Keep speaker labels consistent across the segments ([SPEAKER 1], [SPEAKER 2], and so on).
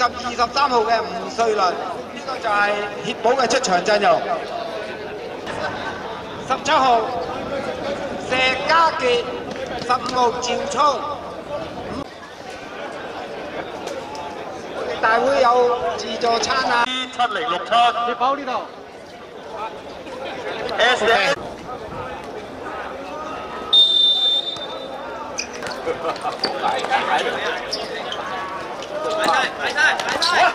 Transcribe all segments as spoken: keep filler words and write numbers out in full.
[SPEAKER 1] 二十三號嘅吳瑞麟，呢、這個就係協保嘅出場陣容。十七號石家傑，十五號趙聰。我哋大會有自助餐啊！
[SPEAKER 2] 七零六七，
[SPEAKER 3] 協保呢度。
[SPEAKER 2] S S。擺晒，擺晒，擺晒。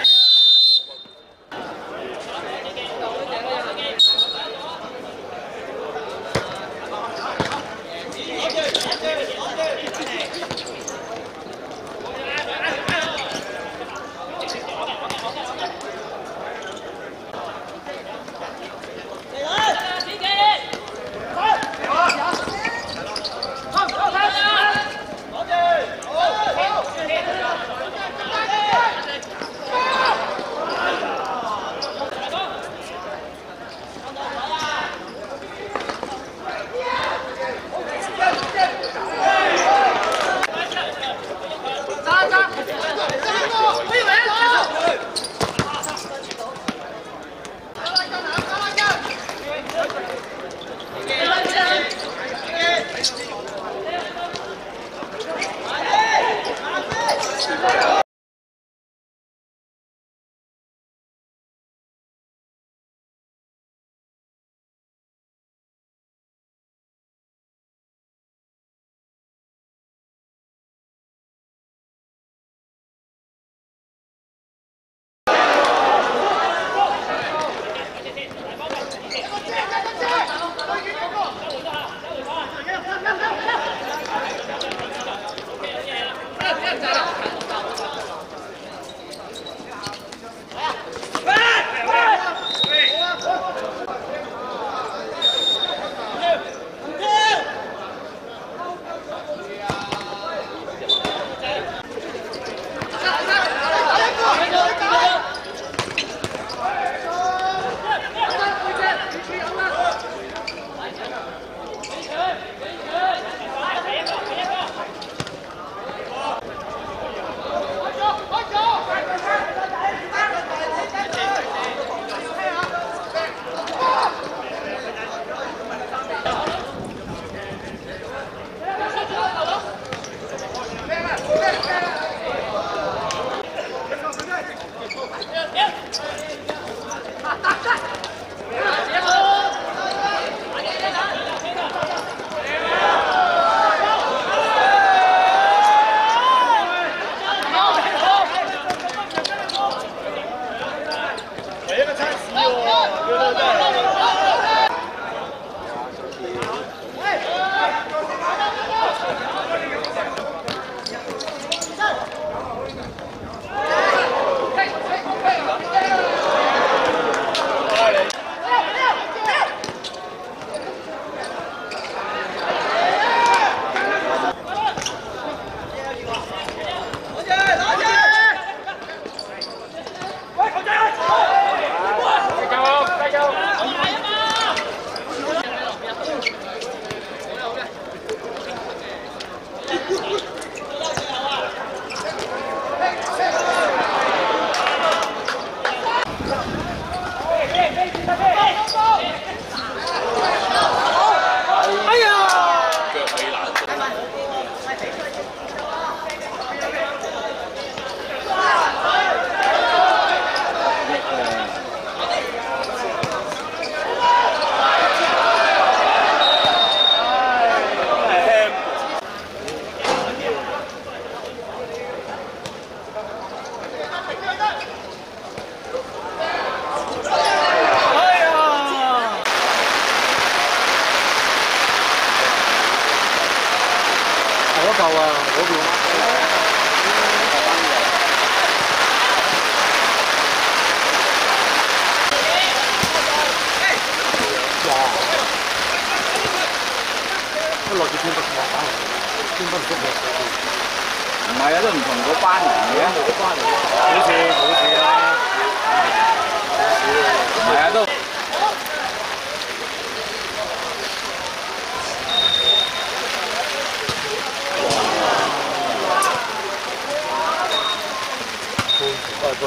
[SPEAKER 3] 夠啊！嗰邊哇！都落住天北落班嚟，天北唔識落水。唔係啊，都唔同嗰班嚟嘅，嗰班嚟嘅，冇事冇事啦，唔係啊都。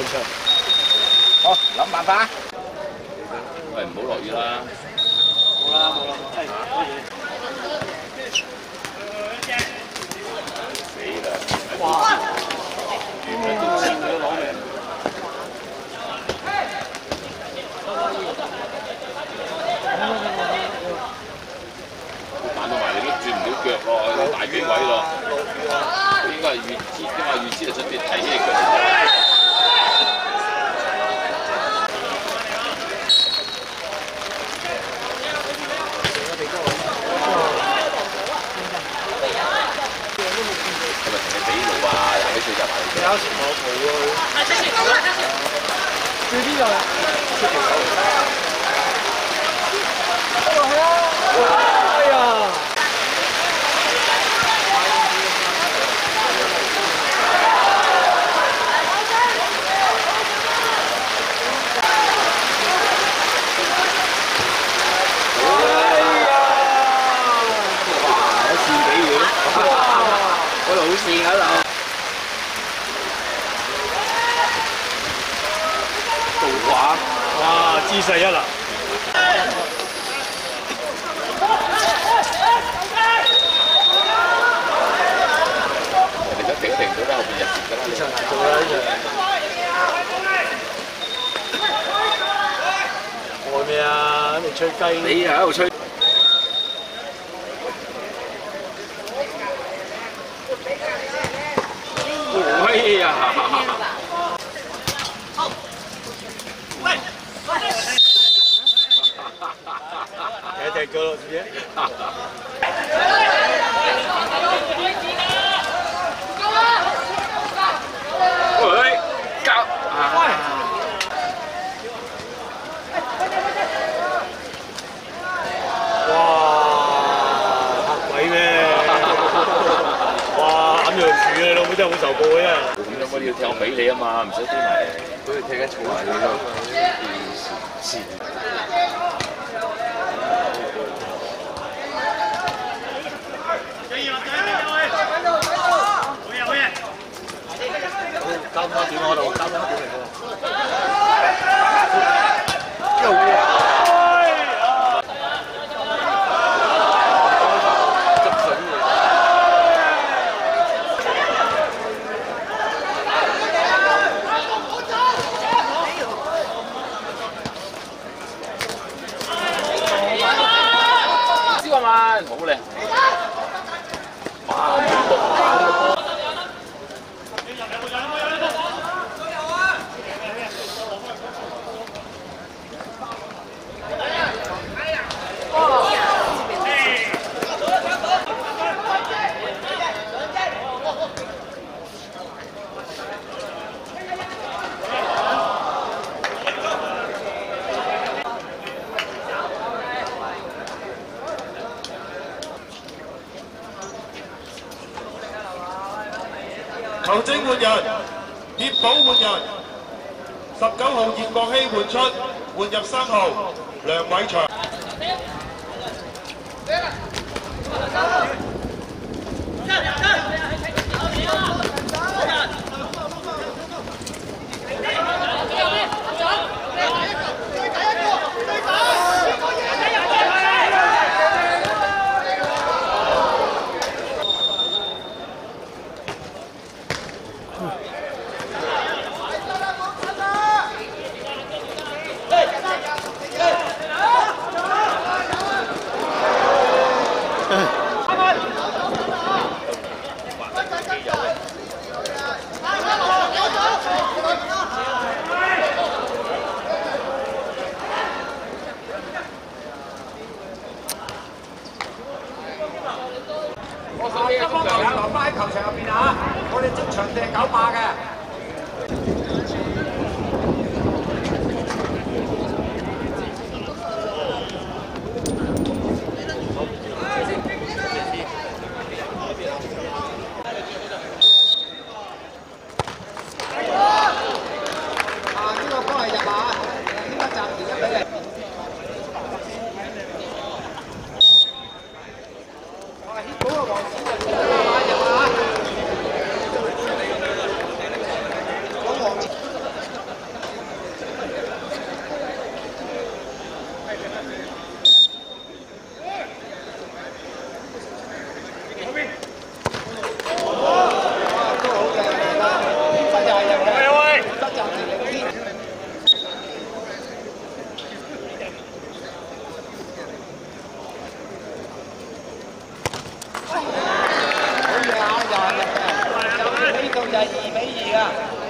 [SPEAKER 3] 兩場。
[SPEAKER 2] 好，諗辦法。喂，唔好落雨啦。
[SPEAKER 3] 冇啦冇啦，係乜嘢？
[SPEAKER 2] 死啦！
[SPEAKER 3] 哇！前嘅攞命。
[SPEAKER 2] 彈到埋你都轉唔到腳咯，大機位咯。應該係預知㗎嘛，預知就出啲提起隻腳。係咪同你比路啊？廿幾歲就埋嚟。
[SPEAKER 3] 有時我冇啊。最邊度啊？出條手。落去啊！哎呀！
[SPEAKER 2] 嗰度好跣喺度。導畫，
[SPEAKER 3] 哇！姿勢一流。
[SPEAKER 2] 人哋都頂停咗啦，後邊入蝕㗎啦。
[SPEAKER 3] 呢場難做啦呢場。外咩啊？喺度吹雞。
[SPEAKER 2] 你喺度吹。哎呀！
[SPEAKER 3] 踢踢腳咯，知唔知？
[SPEAKER 2] 喂，交啊！
[SPEAKER 3] 哇！嚇鬼咩？哇！揞住條柱你老母真係好受過嘅真係。
[SPEAKER 2] 咁有冇要踢我俾你啊嘛？唔使飛埋嚟，好似踢緊草泥咁。是。
[SPEAKER 3] 交翻點我度，交翻點嚟喎。執水嘅。
[SPEAKER 2] 小華文，好靚。哇！
[SPEAKER 4] 球證換人，葉寶換人，十九號葉國希換出，換入三號梁偉祥。
[SPEAKER 1] 一方球員留翻喺球場入邊啊！我哋即場掟九碼嘅。啊！呢個波係入啊！呢個暫時一比零。哇！協保個黃子就入啊！入啊！ 數就係二比二啊！